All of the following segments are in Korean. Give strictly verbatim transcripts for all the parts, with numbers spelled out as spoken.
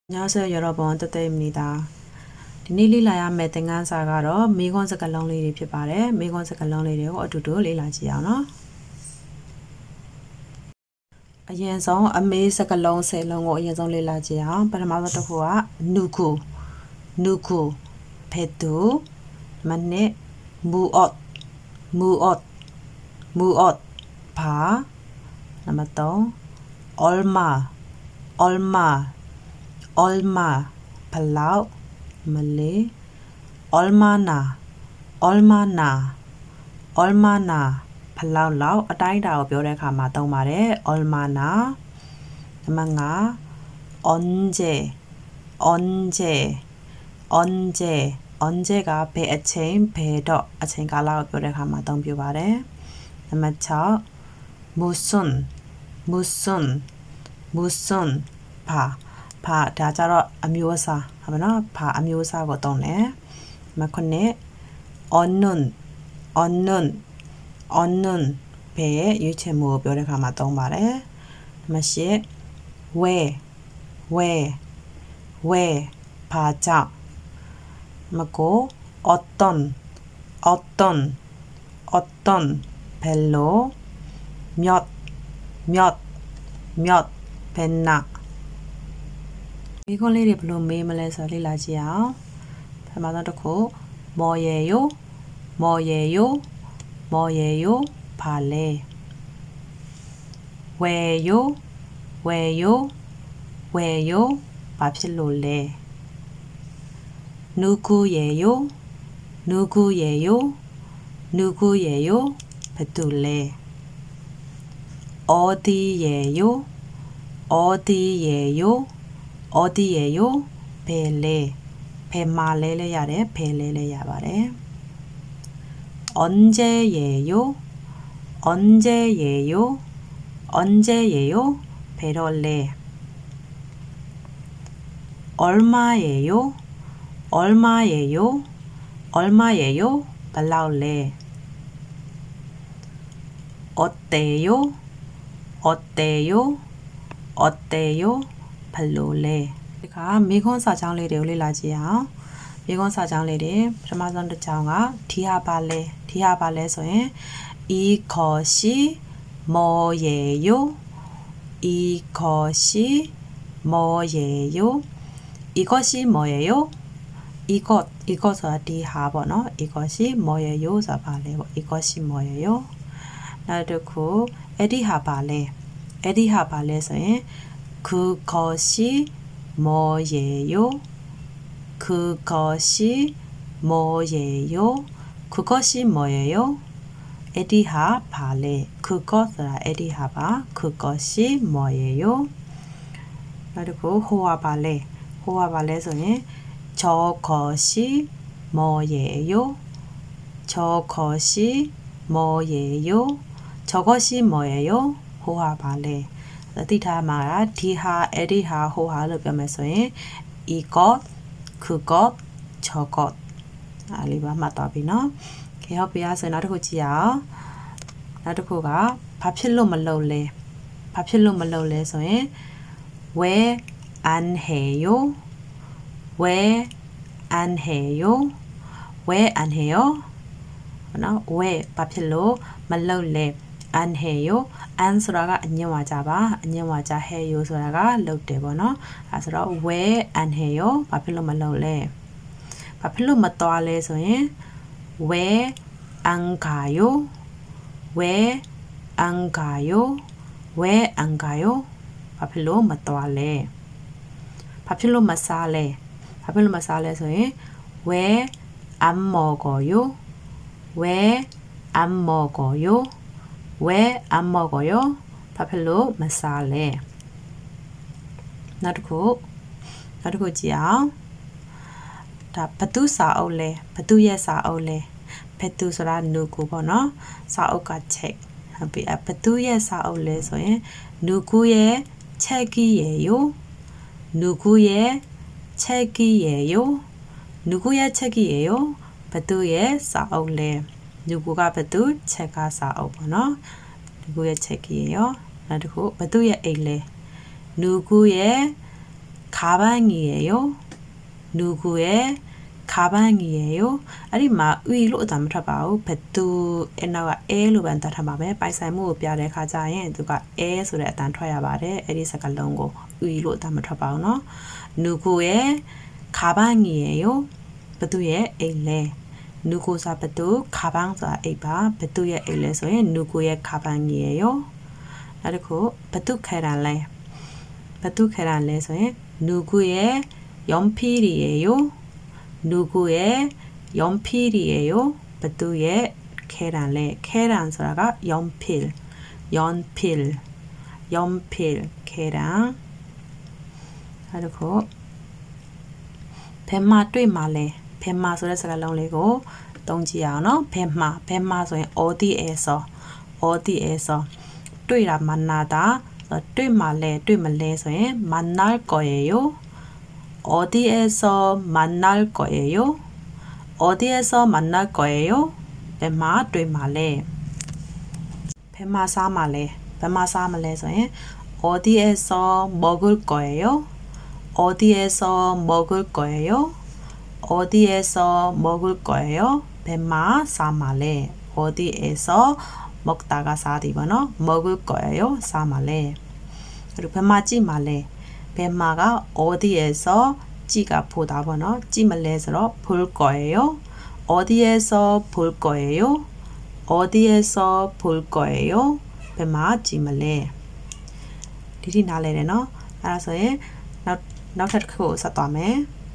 안녕하세요 여러분, 뜨뜨입니다. 디니 리라야 메땡한 사가로 미건 색깔longလေးတွေဖြစ်ပါတယ်. 미건 색깔longလေးတွေကိုအတူတူလေ့လာကြည့်အောင်နော်. အရင်ဆုံးအမေးစကားလုံးဆယ်လုံးကိုအရင်ဆုံးလေ့လာကြည့်အောင်. ပထမဆုံးတစ်ခုက 누구 누구 ဘယ်သူ နံပါတ်နှစ် 무엇 무엇 무엇 ဘာ နံပါတ်သုံး 얼마 얼마 얼마 발라우 말레 얼마나 얼마나 얼마나 발라우 라우 အတိုင်းအတာကိုပြောတဲ့အခါမှာသုံးပါတယ် 얼마나 နံပါတ်၅ 언제 언제 언제 언제가 ဘယ်အချိန်ဘယ်တော့အချိန်ကာလကိုပြောတဲ့အခါမှာသုံးပြပါတယ် နံပါတ်၆ 무슨 무슨 무슨 바 바ဒါကြတော့အမျိုးအစားဟုတ်ပါနော်ဘာအမျိုးအစားကိုသုံးလဲမခုနှစ် 언는 언는 언는 ဘယ်ရွေးချယ်မှုကိုပြောတဲ့အခါမှာသုံးပါတယ်နံပါတ်၈ 왜 왜 왜ဘာကြောင့်နံပါတ်၉ 어떤 어떤 어떤 별로 몇 몇 몇 벤나 이건လေးတွေဘယ်လိုမေးမလဲဆိုတော့လေ့လာကြည့်အောင်ပထမဆုံးတစ်ခု 뭐예요 뭐예요 뭐예요 ဘာလဲ 왜요 왜요 왜요 ဘာဖြစ်လို့လဲ 누구예요 누구예요 누구예요 ဘယ်သူလဲ 어디예요 어디예요 어디예요? 벨레 벨마레레 야래 벨레레 야바레 언제예요? 언제예요? 언제예요? 베럴레 얼마예요? 얼마예요? 얼마예요? 발라올레 어때요? 어때요? 어때요? 발로레 ဒီကမိခွန်းစာကြောင်းလေးတွေကိုလေ့လာကြည့်အောင်မိခွန်းစာကြောင်းလေးတွေပထမဆုံးတစ်ကြောင်းကဒီဟာပါလဲဒီဟာပါလဲဆိုရင် 이것이 뭐예요 이것이 뭐예요 이것이 뭐예요 이것 이것ဆိုတာဒီဟာပေါ့နော် 이것이 뭐예요ဆိုတာပါလဲပေါ့ 이것이 뭐예요 နောက်တစ်ခုအဲ့ဒီဟာပါလဲအဲ့ဒီဟာပါလဲဆိုရင် 그것이 뭐예요? 그것이 뭐예요? 그것이 뭐예요? 에디하 발레 그것라 에디하바 그것이 뭐예요? 그리고 호와 발레 호와 발레 소에 저것이 뭐예요? 저것이 뭐예요? 저것이 뭐예요? 호와 발레 တိထားမှာဒီဟာအဲ့ဒီဟာဟိုဟာလို့ပြောမယ်ဆိုရင် 이것 그것 저것 အားလေးပါမှတ်သွားပြီเนาะခေဟုတ်ပြီဆိုရင်နောက်တစ်ခုကြည့်အောင်နောက်တစ်ခုကဘာဖြစ်လို့မလုပ်လဲဘာဖြစ်လို့မလုပ်လဲဆိုရင် 왜 안 해요 왜 안 해요 왜 안 해요 เนาะ 왜 ဘာဖြစ်လို့မလုပ်လဲ안 해요 안ဆိုတာကအညင်ဝါကြပါအညင်ဝါကြ 해요ဆိုတာကလုပ်တယ်ပေါ့နော်အဲဆိုတော့ 왜 안 해요 ဘာဖြစ်လို့မလုပ်လဲဘာဖြစ်လို့မသွားလဲဆိုရင် 왜 안 가요 왜 안 가요 왜 안 가요 ဘာဖြစ်လို့မသွားလဲဘာဖြစ်လို့မစားလဲဘာဖြစ်လို့မစားလဲဆိုရင် 왜 안 먹어요 왜 안 먹어요 왜 안 먹어요? 바필로 마살레. 나르고 나르고 지야. 다 바투 사올레. 바투예 사올레. 바투 소라 누구 보노? 사오가 책. 하비 아 바투예 사올레 소에 누구의 책이에요? 누구의 책이에요? 누구의 책이에요? 바투예 사올레. 누구가 바투 책가 사오 보노 누구의 책이에요? 그리고 바투의 에일레 누구의 가방이에요. 누구의 가방이에요. 아니 마 위로 담 타봐요. 배뚜 에나가 에로 반다 타마매 빠이사이무 뼈를 가자에 누가 에 소리 단 터야 바래. 에리 색깔론고 위로 담 타봐요. 너 누구의 가방이에요. 배뚜의 에레. 누구사 배뚜 가방사 에바 배뚜의 에레소에 누구의 가방이에요. 그리고 배뚜 계란래. 배뚜 계란래소에 누구의 연필이에요. 누구의 연필이에요. 배뚜의 계란래. 계란 소라가 연필. 연필. 연필. 계란. 그리고 뱀마 뚜이말래. 뱀마 소리 색깔론리고 동지야노. 뱀마. 뱀마 소에 어디에서. 어디에서. 뚜이라 만나다. 뚜이말래. 뚜이말래 소에 만날 거예요. 어디에서 만날 거예요? 어디에서 만날 거예요? 뱀마 뚜이말래. 뱀마 사말래. 뱀마 사말래 소에 어디에서 먹을 거예요? 어디에서 먹을 거예요? 어디에서 먹을 거예요? 뱀마 사말래. 어디에서 먹다가 사디거나 먹을 거예요? 사말래. 그리고 뱀마 찌말래. 뱀마가 어디에서 찌가 보다거나 찌말래서 볼 거예요? 어디에서 볼 거예요? 어디에서 볼 거예요? 뱀마 찌말래. 디디 나래래너. 알아서에နောက်ထပ်တစ်ခုကိုဆက်သွားမယ်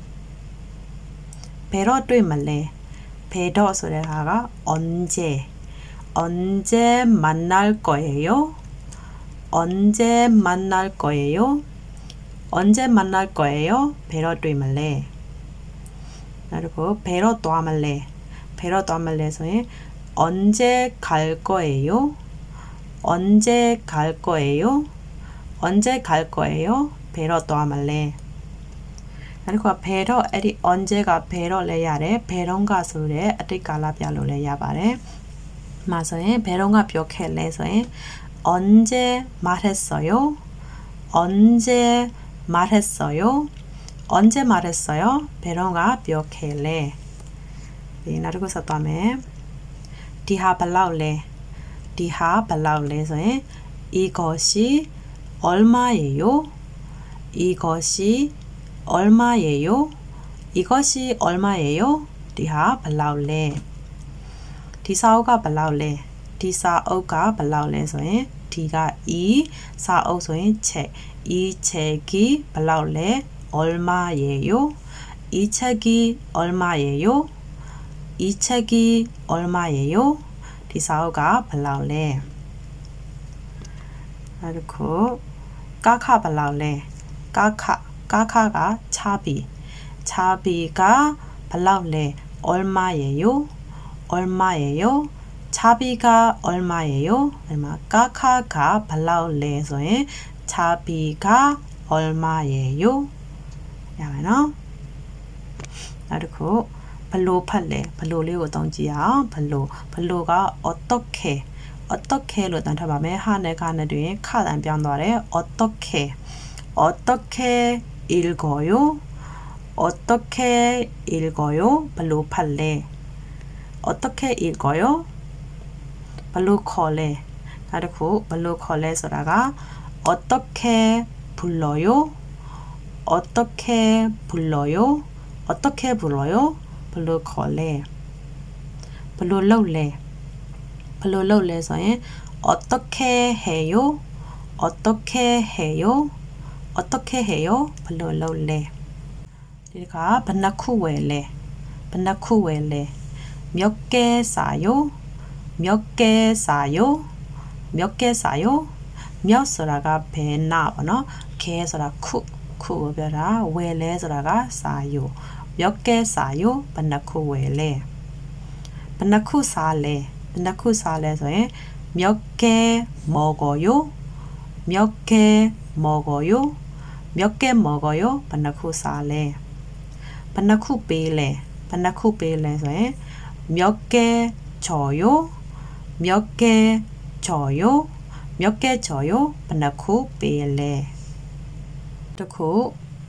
ဘယ်တော့တွေ့မလဲဘယ်တော့ဆိုတဲ့ဟာက 언제 언제 만날 거예요 언제 만날 거예요 언제 만날 거예요ဘယ်တော့တွေ့မလဲနောက်တစ်ခုဘယ်တော့သွားမလဲဘယ်တော့သွားမလဲဆိုရင် 언제 갈 거예요 언제 갈 거예요 언제 갈 거예요ဘယ်တော့သွားမလဲနောက်တစ်ခုကဘယ်တော့အဲ့ဒီ 언제가 ဘယ်တော့လဲရတယ်ဘယ်တော့ကဆိုတဲ့အတိတ်ကာလပြလို့လဲရပါတယ်မှာဆိုရင်ဘယ်တော့ကပြောခဲ့လဲဆိုရင် 언제 말했어요 언제 말했어요 언제 말했어요ဘယ်တော့ကပြောခဲ့လဲဒီနောက်တစ်ခုဆက်သွားမယ်ဒီဟာဘယ်လောက်လဲဒီဟာဘယ်လောက်လဲဆိုရင် 이것이 얼마예요 이것이 얼마예요? 이것이 얼마예요? 디하 발라올레 디사오가 발라올레 디사오가 발라올레 소에 디가 이 사오 소에 책 이 책이 발라올레 얼마예요? 이 책이 얼마예요? 이 책이 얼마예요? 디사오가 발라올레 그리고 까카 발라올레 까카 까카가 차비 차비가 발라올레 얼마예요? 얼마예요? 차비가 얼마예요? 얼마 까카가 발라올레에서의 차비가 얼마예요? 야나 그리고 발로 팔레 발로리고 동지야 발로 발로가 어떻게 어떻게로 나타나면 하늘 가는 뒤에 카단 변화래 어떻게 어떻게 읽어요? 어떻게 읽어요? 발로 팔레 어떻게 읽어요? 발로 콜레 그리고 발로 콜레 소라가 어떻게 불러요? 어떻게 불러요? 어떻게 불러요? 발로 콜레 발로 러울레 발로 러울레서에 어떻게 해요? 어떻게 해요? 어떻게 해요? 발로 러울레 우리가 반나쿠웰레 반나쿠웰레 몇 개 싸요? 몇 개 싸요? 몇 개 싸요? 몇 소라가 배나 어너 개 소라 쿠 쿠벼라 웰레 소라가 싸요 몇 개 싸요? 반나쿠웰레 반나쿠 살레 반나쿠 살레서에 몇 개 먹어요? 몇 개 먹어요? 몇 개 먹어요? 반나쿠 살레 반나쿠 베레 반나쿠 베레서에 몇 개 줘요? 몇 개 줘요? 몇 개 줘요? 반나쿠 베레 그리고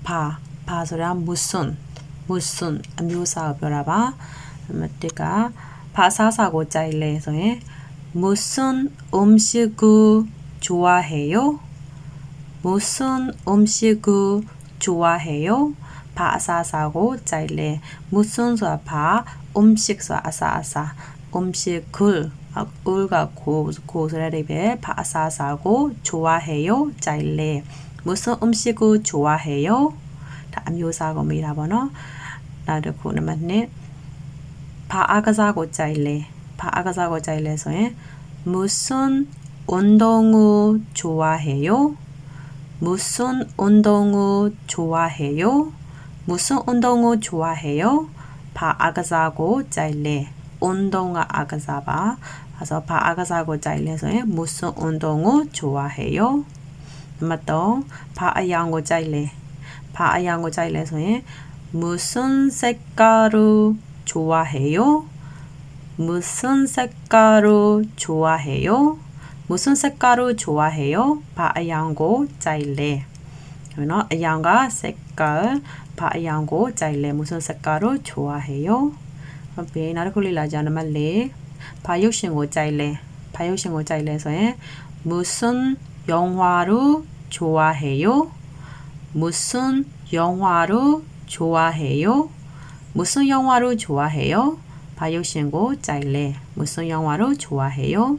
바, 바ဆိုတာ무슨, 무슨အမျိုးအစားကိုပြောတာပါနံပါတ် တစ်က ဘာအစားအစာကိုကြိုက်လဲဆိုရင် 무슨 음식을 좋아해요? 무슨 음식을 좋아해요? 바 아사 아사고 짜일래 무슨 소아 바 음식 소아 아사 아사 음식을 울가 고 고스라리베 바 아사 아사고 좋아해요 짜일래 무슨 음식을 좋아해요? 다 암요사고 미라버너 나르고 나만네 바 아가사고 짜일래 바 아가사고 짜일래 소에 무슨 운동을 좋아해요? 무슨 운동을 좋아해요? 무슨 운동을 좋아해요? 바 아가사고 짜일래 운동아 아가사바 그래서 바 아가사고 짜일래서에 무슨 운동을 좋아해요? 맞다. 바 아양고 짜일래 바 아양고 짜일래서에 무슨 색깔을 좋아해요? 무슨 색깔을 좋아해요? 무슨 색깔을 좋아해요? 바 아양고 짜일래 그러나 아양가 색깔 바 아양고 짜일래 무슨 색깔을 좋아해요? 오케이 나르콜리라 자나말레 바 욕신고 짜일래 바 욕신고 짜일래서에 무슨 영화를 좋아해요? 무슨 영화를 좋아해요? 무슨 영화를 좋아해요? 바 욕신고 짜일래 무슨 영화를 좋아해요?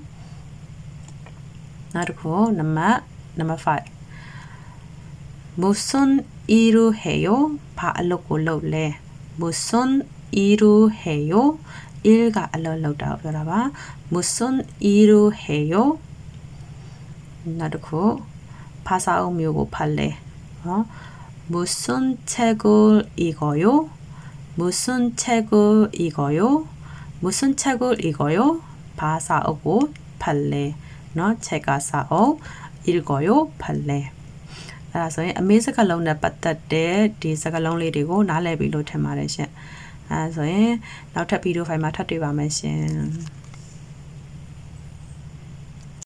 나르코 남마 남마 파 무슨 일을 해요? 바 알로고 로래 무슨 일을 해요? 일가 알로로다 그러봐 무슨 일을 해요? 나르코 바사음요고 팔래 어? 무슨 책을 읽어요? 무슨 책을 읽어요? 무슨 책을 읽어요? 바사오고 팔래 너 제가 사오 읽어요 팔래 따라서အမေ စကားလုံး နဲ့ ပတ်သက်တဲ့ ဒီ စကားလုံး လေး တွေကို နားလည်ပြီလို့ ထင်ပါတယ် ရှင် အဲဒါဆိုရင် နောက်ထပ် ဗီဒီယို ဖိုင် မှာ ထပ်တွေ့ပါမယ် ရှင်